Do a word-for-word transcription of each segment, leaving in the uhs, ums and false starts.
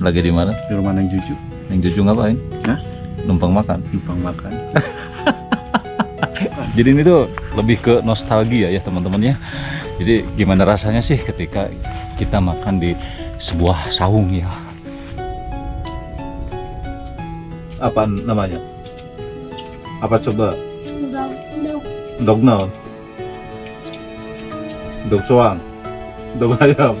Lagi di mana? Di rumah Neng Juju. Neng Juju ngapain? Hah? Numpang makan. Numpang makan. Jadi ini tuh lebih ke nostalgia ya teman-teman ya. Jadi gimana rasanya sih ketika kita makan di sebuah saung ya? Apa namanya? Apa coba? Dog naon? Dog soang. Dog ayam.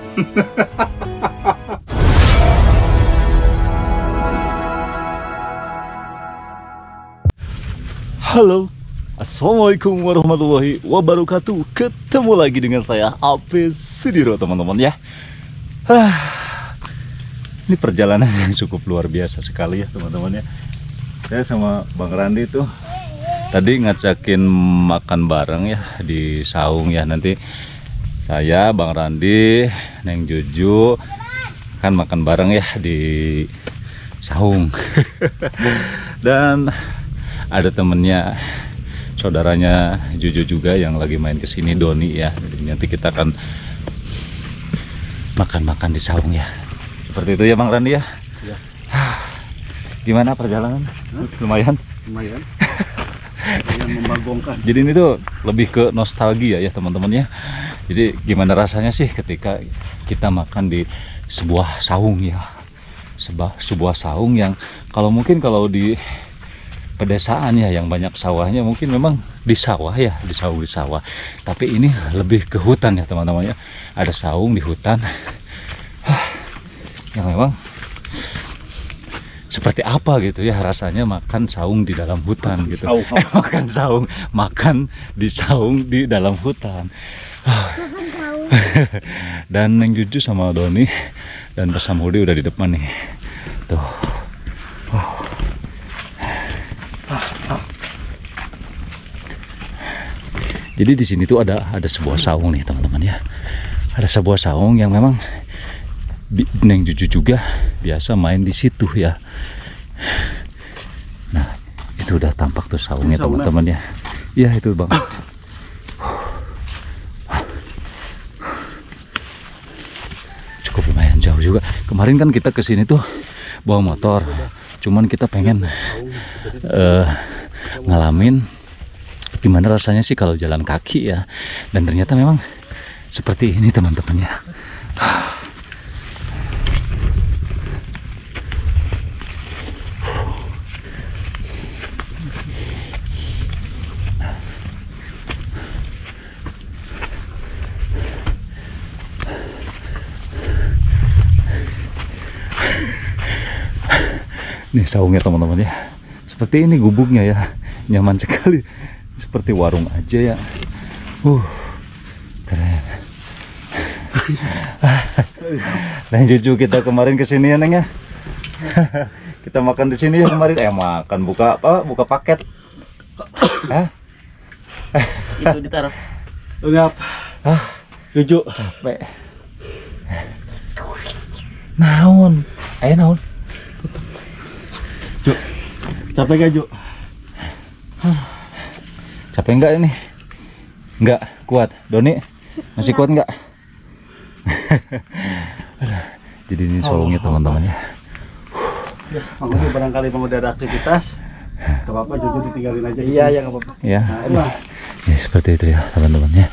Halo, assalamualaikum warahmatullahi wabarakatuh. Ketemu lagi dengan saya Ape Sudiro teman-teman ya. Ah, ini perjalanan yang cukup luar biasa sekali ya teman-teman ya. Saya sama Bang Randi tuh tadi ngajakin makan bareng ya di saung ya. Nanti saya, Bang Randi, Neng Juju kan makan bareng ya di saung. Dan ada temennya, saudaranya Juju juga yang lagi main kesini, Doni ya. Jadi nanti kita akan makan-makan di saung ya. Seperti itu ya Bang Randi ya. Ya. Gimana perjalanan? Hah? Lumayan. Lumayan. Lumayan membagongkan. Jadi ini tuh lebih ke nostalgia ya teman-teman ya. Jadi gimana rasanya sih ketika kita makan di sebuah saung ya. Sebuah sebuah saung yang kalau mungkin kalau di pedesaan ya yang banyak sawahnya mungkin memang di sawah ya, di saung di sawah. Tapi ini lebih ke hutan ya teman-teman ya. Ada saung di hutan yang memang seperti apa gitu ya rasanya makan saung di dalam hutan gitu. Saung. Eh, makan saung, makan di saung di dalam hutan. Dan Neng Juju sama Doni dan Pak Samhudi udah di depan nih. Tuh. Oh. Jadi di sini tuh ada ada sebuah saung nih teman-teman ya. Ada sebuah saung yang memang Neng Juju juga biasa main di situ ya. Nah, itu udah tampak tuh saungnya teman-teman ya. Iya itu Bang. Cukup lumayan jauh juga. Kemarin kan kita kesini tuh bawa motor. Cuman kita pengen uh, ngalamin gimana rasanya sih kalau jalan kaki ya. Dan ternyata memang seperti ini teman-teman ya. Nih saungnya teman-teman ya. Seperti ini gubuknya ya. Nyaman sekali. Seperti warung aja ya. Uh, keren. Neng Juju kita kemarin kesini ya Neng ya. Kita makan di sini ya kemarin. Eh makan buka apa? Buka paket. Hah? Itu ditaruh. Enggak. Hah? Juju Capek. Naon? Ayo naon? Ju. Capek gak Ju? Capek enggak ini? Enggak kuat. Doni masih kuat enggak? Jadi ini saungnya teman-teman ya. Ya, makanya barangkali mau ada aktivitas, gak apa-apa Juju ditinggalin aja. Iya, ya nggak apa-apa. Ya. Nah, Ya seperti itu ya teman-teman ya.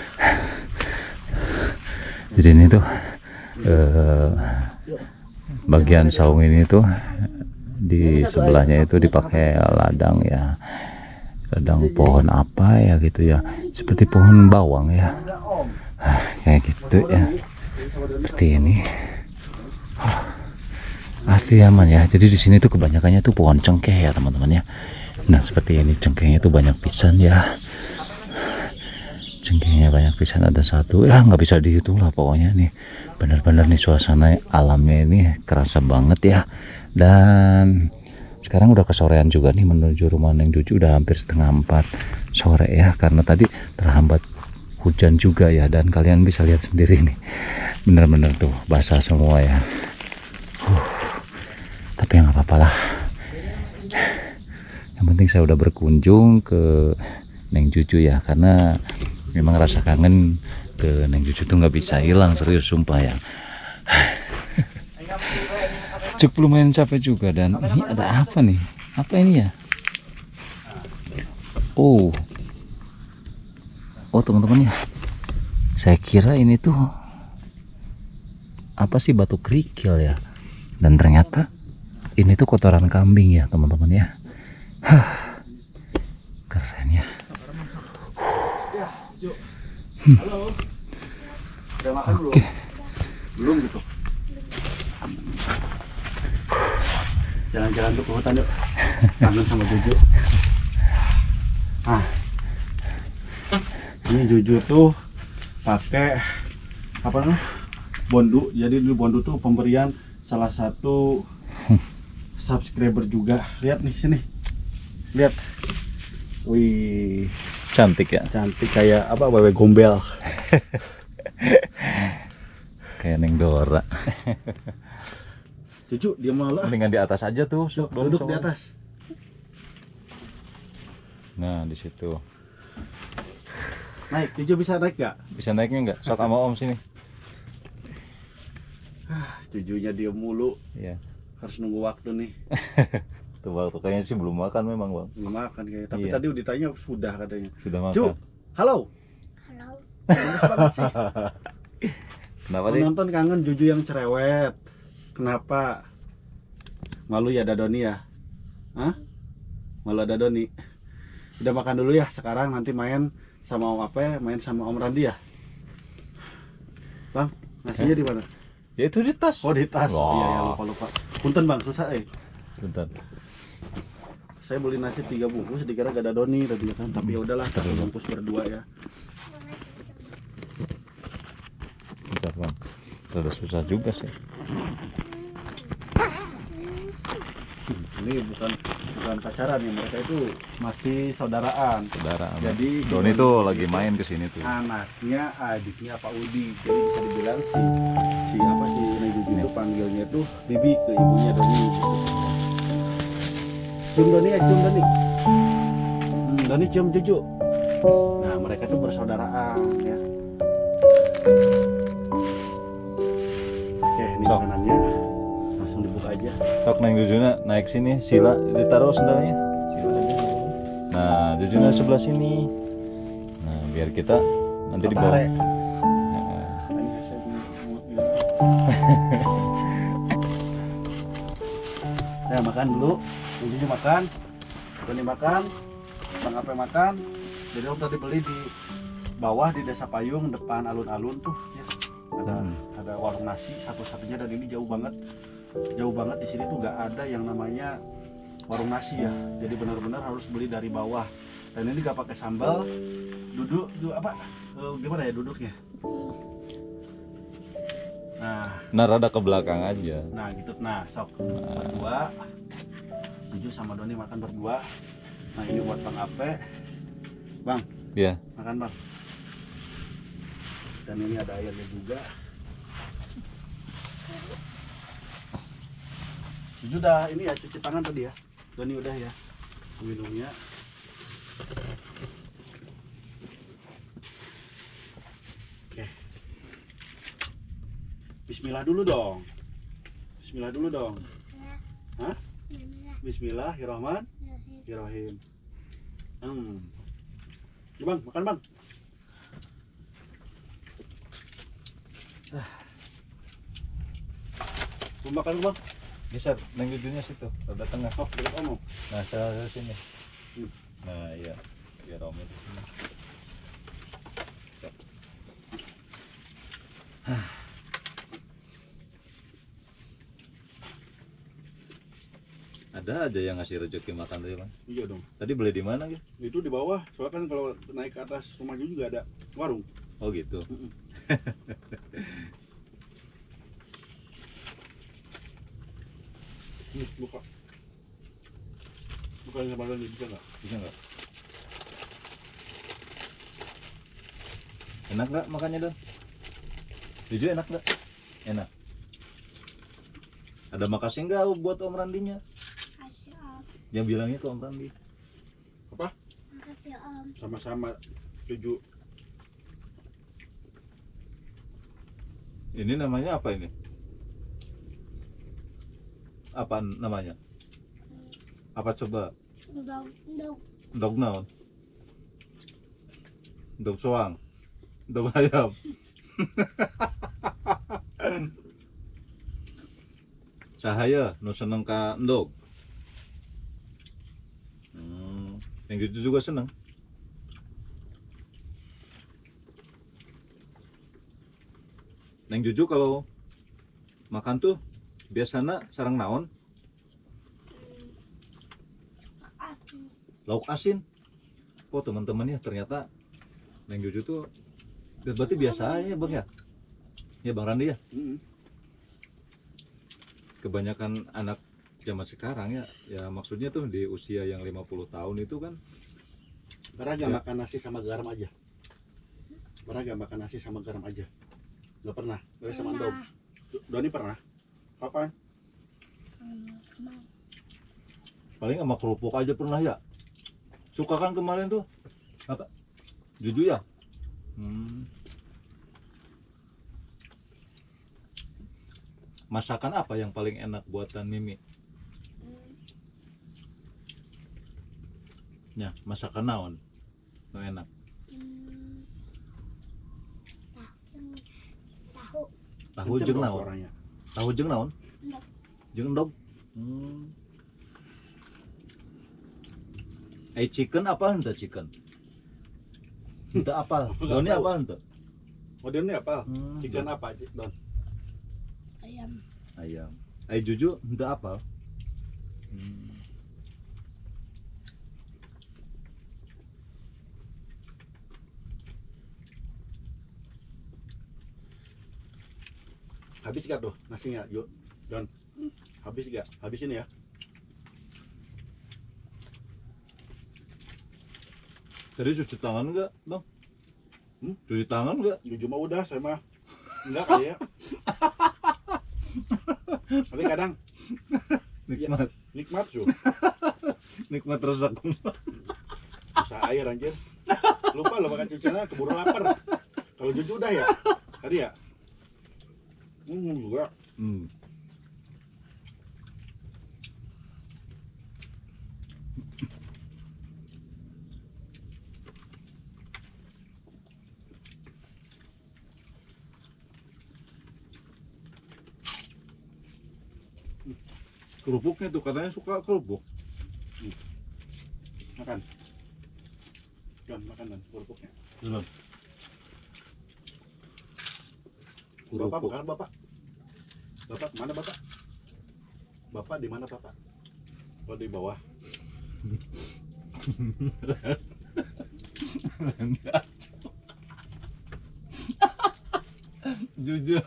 Jadi ini tuh eh, bagian saung ini tuh di sebelahnya itu dipakai ladang ya. Ladang pohon apa ya gitu ya. Seperti pohon bawang ya. Nah, kayak gitu ya. Seperti ini. Asli aman ya. Jadi di sini tuh kebanyakannya tuh pohon cengkeh ya teman-teman ya. Nah seperti ini cengkehnya tuh banyak pisan ya. Cengkehnya banyak pisan, ada satu ya nggak bisa dihitung lah pokoknya nih. Bener-bener nih suasana alamnya ini kerasa banget ya. Dan sekarang udah kesorean juga nih, menuju rumah Neng Juju udah hampir setengah empat sore ya. Karena tadi terhambat hujan juga ya. Dan kalian bisa lihat sendiri nih. Bener-bener tuh basah semua ya. uh, Tapi nggak apa-apa lah. Yang penting saya udah berkunjung ke Neng Juju ya. Karena memang rasa kangen ke Neng Juju tuh nggak bisa hilang, serius sumpah ya. Cuk lumayan capek juga. Dan ini ada apa nih? Apa ini ya? Oh, oh teman-teman ya, saya kira ini tuh apa sih, batu kerikil ya, dan ternyata ini tuh kotoran kambing ya teman-teman ya. Hah, keren ya. Halo. Udah makan belum? Oke. Belum gitu. Jalan-jalan tuh ke hutan yuk. Kangen sama Juju. Ah. Ini Juju tuh pakai apa namanya? Bondu. Jadi dulu Bondu tuh pemberian salah satu subscriber juga. Lihat nih sini. Lihat. Wih, Cantik ya. cantik kayak apa? Wewe gombel. Kayak Neng Dora. Juju, dia malah Mendingan di atas aja tuh. Yuk, Belum duduk di sama. atas. Nah di situ. Naik, Juju bisa naik gak? Bisa naiknya nggak? Sok sama Om sini. Ah, Jujunya dia mulu. Iya. Harus nunggu waktu nih. Tuh waktu kayaknya sih belum makan memang bang. Belum makan kayaknya. Tapi Iya. tadi udah ditanya sudah katanya. Sudah makan. Ju, halo. Halo. Bagus banget sih. Kenapa sih? Penonton kangen Juju yang cerewet. Kenapa? Malu ya Dadoni ya? Hah? Malu ada Doni. Udah makan dulu ya. Sekarang nanti main sama Om Ape, main sama Om Randi ya. Bang, nasinya di mana? Ya itu di tas. Oh di tas. Oh, iya ya Wah. lupa lupa. Punten bang, susah eh. Bentar. Saya beli nasi tiga bungkus dikira gak ada Doni tadi kan, tapi ya udahlah satu Terus. bungkus berdua ya. Bentar bang. Sudah susah juga sih. Ini bukan bukan pacaran ya, mereka itu masih saudaraan. Saudara. Jadi Doni tuh lagi main ke sini tuh. anaknya adiknya Pak Udi, jadi bisa dibilang si si apa si Neng Juju itu panggilnya tuh Bibi ke ibunya Doni. Cium Doni ya, cium Doni. Hmm, Doni cium Juju. Nah mereka tuh bersaudaraan ya. Oke, ini Sok. makanannya langsung dibuka aja. Sok Neng Jujuna naik sini, Sila ditaruh sendalnya. Sila aja. Nah, Jujuna sebelah sini. Nah, biar kita nanti di Apa, bawah. Re? Nah, Tanya saya dulu, mulut gitu. Ya makan dulu, Juju makan, Doni makan, Bang Ape makan. Jadi om tadi beli di bawah di Desa Payung depan alun-alun tuh ya. Ada Hmm. ada warung nasi satu-satunya dan ini jauh banget, jauh banget di sini tuh nggak ada yang namanya warung nasi ya. Jadi benar-benar harus beli dari bawah. Dan ini nggak pakai sambal, duduk, duduk apa? Eh, gimana ya duduknya? Nah, nah rada ke belakang aja. nah gitu. Nah, sok berdua. Juju sama Doni makan berdua. Nah, ini buat Bang Ape. Bang, Ya. makan Bang. Dan ini ada airnya juga. Juju udah ini ya cuci tangan tadi ya. Doni udah ya. Minumnya. Oke. Bismillah dulu dong. Bismillah dulu dong. Hah? Bismillahirrahmanirrahim. Hmm. Ya bang, makan bang. Ah. Mau makan bang? Geser Neng Jujunya situ, rada tengah. Oh, dekat Om. Nah, saya ke sini. Hmm. Nah, iya. Biar Om di sini. Ada aja yang ngasih rezeki makan tadi bang. Iya dong. Tadi beli di mana gitu? Itu di bawah. Soalnya kan kalau naik ke atas rumah juga ada warung. Oh gitu. Mm-mm. Nih, buka. Bukan sama Doni bisa nggak? Bisa nggak? Enak nggak makannya Don? Jujur enak nggak? Enak. Ada makasih nggak buat Om Randinya? Makasih Om. Yang bilangnya ke Om Randi. Apa? Makasih Om. Sama-sama. Juju. Ini namanya apa ini? apa namanya? Apa coba? Dog, dog. Dog naon? Dog soang. Dog ayam. Cahaya nu seneng ka endog. Hmm, yang gitu juga seneng. Neng Juju kalau makan tuh biasanya sarang naon? Asin. Lauk asin. Oh teman-teman ya, ternyata Neng Juju tuh berarti biasa ya bang ya? Ya bang Randi ya? Mm-mm. Kebanyakan anak zaman sekarang ya, ya maksudnya tuh di usia yang lima puluh tahun itu kan Pernah nggak Ya. makan nasi sama garam aja? Pernah nggak makan nasi sama garam aja? Nggak pernah. Dari sama Dom. Pernah. Doni pernah. Kapan? Hmm, kemana? paling sama kerupuk aja pernah ya. Suka kan kemarin tuh apa? Juju ya? Hmm. Masakan apa yang paling enak buatan Mimi? Hmm, Ya, masakan naon? Nu enak. hmm, tahu. Tahu. Tahu Kenceng jeung dong naon? suaranya. Tahu jeung naon? Endog. Jeung endog. Hmm. Eh chicken apa henteu chicken? Henteu apal. Nggak Doni tahu. apa henteu? Oh Doni apa? Hmm, Chicken apa aja Don? Ayam. ayam. Eh Juju henteu apal. Hmm. Habis gak tuh nasinya yuk Don? Habis gak? Habisin ya. Tadi cuci tangan enggak, Bang? Hmm? Cuci tangan enggak? Jujur mah udah saya mah enggak kali ya. Tapi kadang Nikmat, nikmat tuh. nikmat rusak. Usaha air anjir. Lupa lo makan cuciannya keburu lapar. Kalau jujur udah ya. Tadi ya. Hmm juga. Hmm. Kerupuknya tuh katanya suka kerupuk. Makan. Don makan Don kerupuknya. Benar. Bapak bukan bapak. Bapak mana bapak? Bapak di mana bapak? Oh di bawah. Jujur.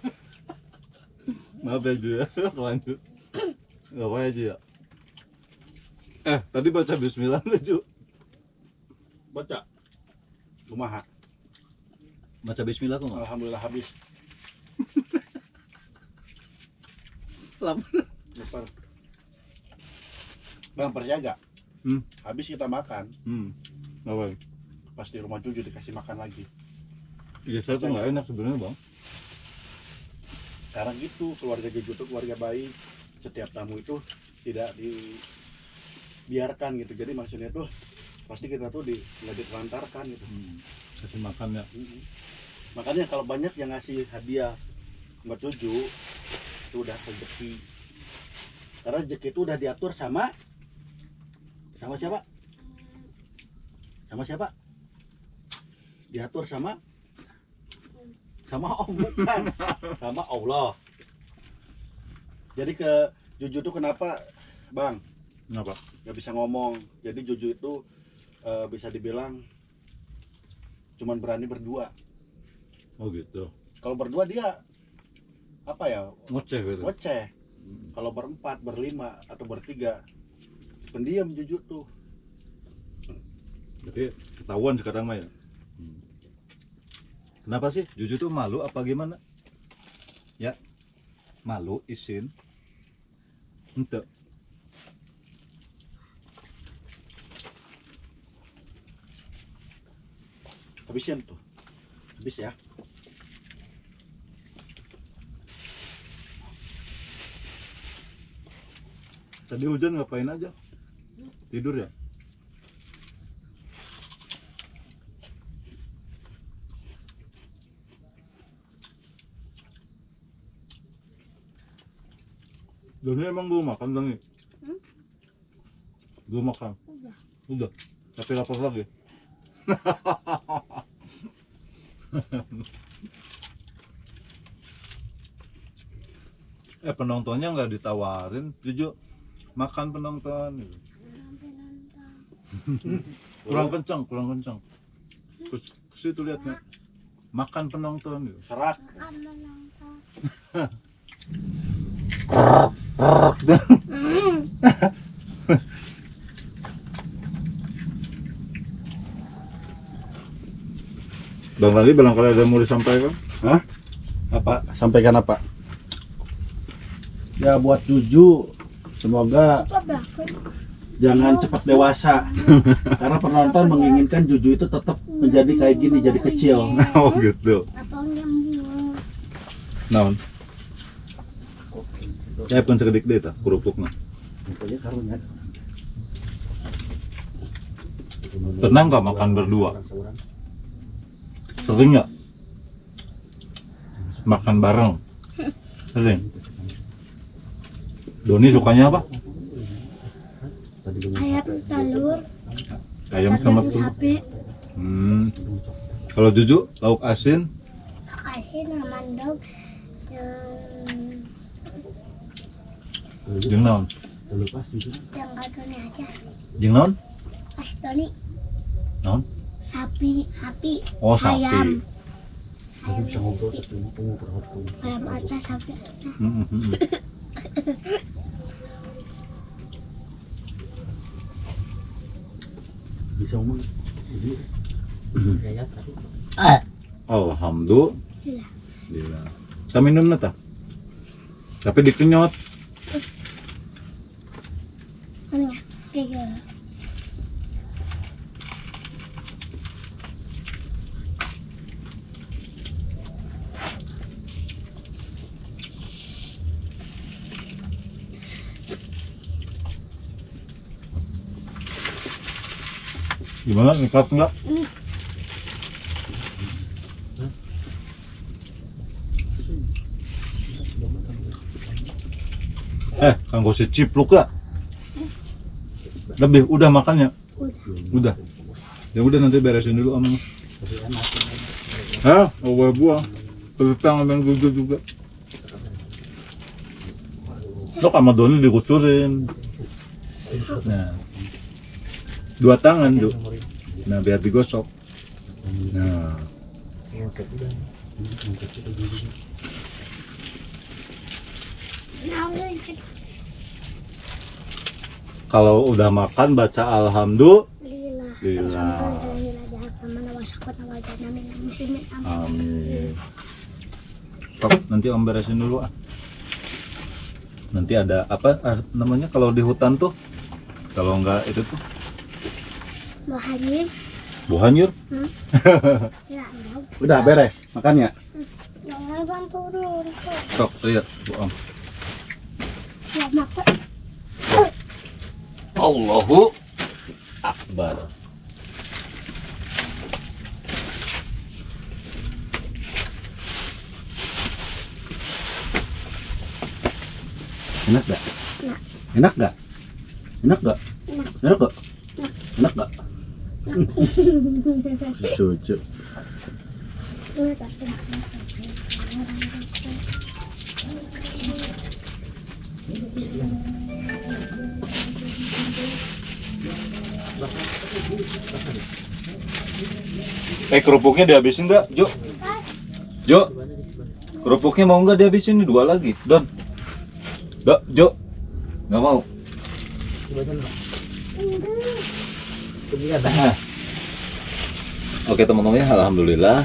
Maaf ya Ju ya, lanjut. Gak apa aja ya. Eh, tadi baca bismillah nggak Ju? Baca. Kumaha. Baca bismillah kok nggak? Alhamdulillah habis. Lapar. Lapar. Bang perjaga. Hmm. Habis kita makan, Hmm. Apa? pas di rumah Juju dikasih makan lagi. Iya, saya tuh nggak enak sebenarnya bang. Sekarang gitu, keluarga Juju tuh keluarga baik. Setiap tamu itu tidak dibiarkan gitu. Jadi maksudnya tuh pasti kita tuh di nggak ditelantarkan gitu. Hmm. Kasih makan ya. Mm-mm. Makanya kalau banyak yang ngasih hadiah buat Juju itu udah rezeki. Karena rezeki itu udah diatur sama sama siapa? Sama siapa? Diatur sama sama Allah bukan sama Allah. Jadi ke Juju tuh kenapa Bang Kenapa? nggak bisa ngomong? Jadi Juju itu eh, bisa dibilang cuman berani berdua. Oh gitu. Kalau berdua dia apa ya? Ngoceh gitu. Ngoceh. Hmm. Kalau berempat, berlima atau bertiga pendiam Juju tuh. Jadi ketahuan sekarang mah ya. Hmm. Kenapa sih? Juju tuh malu apa gimana? Ya, malu isin. Ente. Habisin tuh. Habis ya. Tadi hujan ngapain aja? Tidur ya? Doni emang belum makan Doni? Hmm? Belum makan? Udah. Udah? Tapi lapar lagi? Eh penontonnya nggak ditawarin, Jojo makan penonton. Sampai nonton. Kurang kencang, kurang kencang. Terus ke situ lihatnya, makan penonton. Gitu. Serak. Makan menonton. Bang Lali barangkali ada yang mau disampaikan? Hah? Apa? Sampaikan apa? Ya buat Juju, semoga Apa bakun? jangan cepat dewasa. Karena penonton menginginkan Juju itu tetap menjadi kayak gini, jadi kecil. Oh gitu. Apa nyambung? Naon? Saya pun sekedik deh tak kerupuknya. Pokoknya karunya. Pernah nggak makan berdua? Sering nggak? Makan bareng? Sering. Doni sukanya apa? Ayam telur. Ayam sama telur. sapi. Hmm. Kalau Juju lauk asin? Asin mandau. Jeung naon? Yang katanya aja. Jeung naon? Pastoni. Naon? Sapi, sapi. Oh sapi. Ayam. Ayam sapi. Ayam aja sapi. Hmm, hmm, hmm. Bisa ngomong. Alhamdulillah. Alhamdulillah. Kita minum nata. Tapi dikenyot. Mana? Tiga. Gimana? Nikmat enggak? Hmm. Eh, kanggo si cipluk ya? Lebih, udah makannya? Udah. Udah. Ya udah nanti beresin dulu om. Hah? Oh, buah. Terutang sama yang Juju juga. Lo sama Doni dikucurin. Nah. Dua tangan, Ju. Nah, biar digosok. Nah. Nah, udah. Kalau udah makan baca alhamdulillah. Lillah. Alhamdulillah jahat mana wasakut awajat namin muslimin Amin. Tok, nanti om beresin dulu ah. Nanti ada apa ah, namanya kalau di hutan tuh? Kalau enggak itu tuh Bahagia. buhanyur. Ya, enggak. Udah beres makannya. Jangan bang turun. Tok, lihat Bu Om. Ya makan. Allahu Akbar. Enak gak? Enak. Enak gak? Enak gak? Enak. Enak gak? Enak gak? Si Cucu. Udah, tapi Eh kerupuknya dihabisin nggak, Jo? Jo, kerupuknya mau nggak dihabisin nih dua lagi, Don? Dok, Jo, nggak mau. Nah. Oke teman-teman ya, alhamdulillah.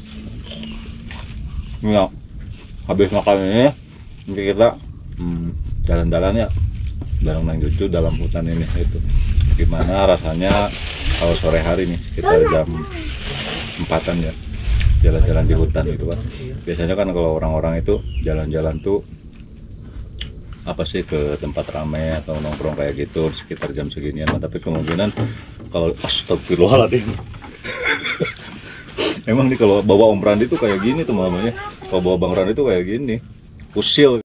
Ya, habis makan ini, nanti kita hmm, jalan-jalan ya bareng Nang Cucu dalam hutan ini itu. Gimana rasanya kalau sore hari nih kita jam empatan ya jalan-jalan di hutan gitu kan. Biasanya kan kalau orang-orang itu jalan-jalan tuh apa sih ke tempat ramai atau nongkrong kayak gitu sekitar jam seginian, tapi kemungkinan kalau astagfirullahaladzim emang nih kalau bawa Om Randi tuh kayak gini teman-teman ya, kalau bawa Bang Randi tuh kayak gini, usil.